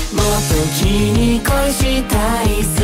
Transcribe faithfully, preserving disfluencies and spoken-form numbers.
もっと君に恋したいさ